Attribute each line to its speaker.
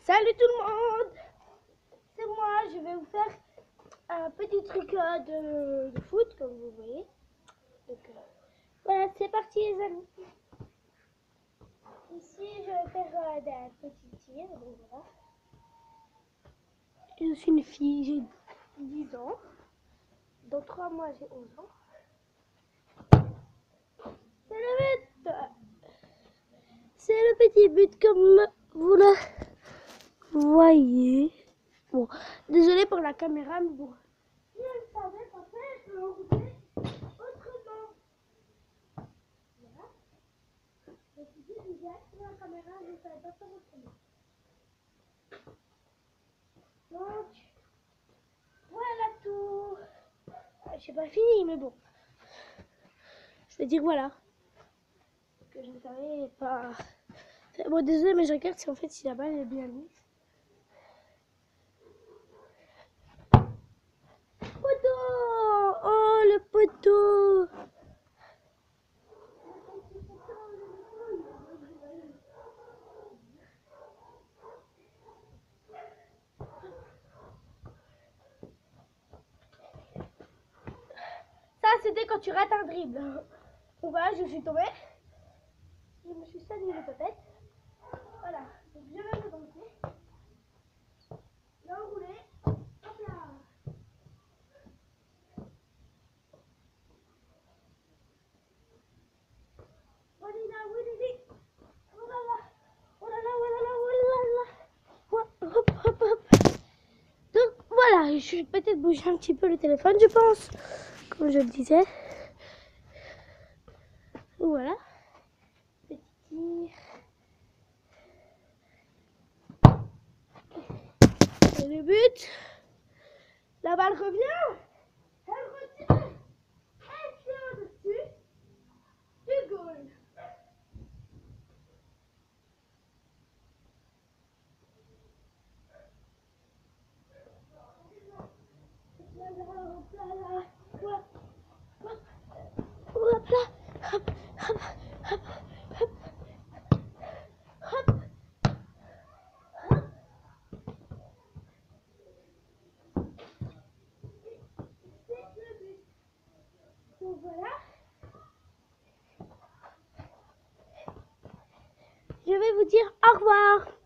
Speaker 1: Salut tout le monde, c'est moi, je vais vous faire un petit truc de foot comme vous voyez. Donc, voilà, c'est parti les amis. Ici je vais faire des petits tirs, donc voilà. Je suis une fille, j'ai 10 ans. Dans 3 mois j'ai 11 ans. C'est le but. C'est le petit but comme vous le voyez. Bon, désolé pour la caméra, mais bon. Je ne savais pas faire, je l'enrouler autrement. Voilà. Je me suis dit, je vais activer la caméra, je ne savais pas faire autrement. Donc, voilà tout. Je n'ai pas fini, mais bon. Je vais dire voilà. Que je ne savais pas. Bon, désolé, mais je regarde si en fait, si la balle est bien mise. Poteau! Oh, le poteau! Ça, c'était quand tu rates un dribble. Donc voilà, je suis tombée. Je me suis salué la tête. Voilà. Donc je vais me lancer. L'enrouler. Hop là. Oh là là, oh là là, oh là là, oh là là, oh là là. Hop, hop, hop. Donc voilà, je vais peut-être bouger un petit peu le téléphone, je pense. Comme je le disais. Voilà. Petit tir. Et le but. La balle revient. Elle retire. Elle tient dessus. Du goal. Hop là, hop, hop, hop, hop, hop, hop. C'est le but. Donc voilà. Je vais vous dire au revoir.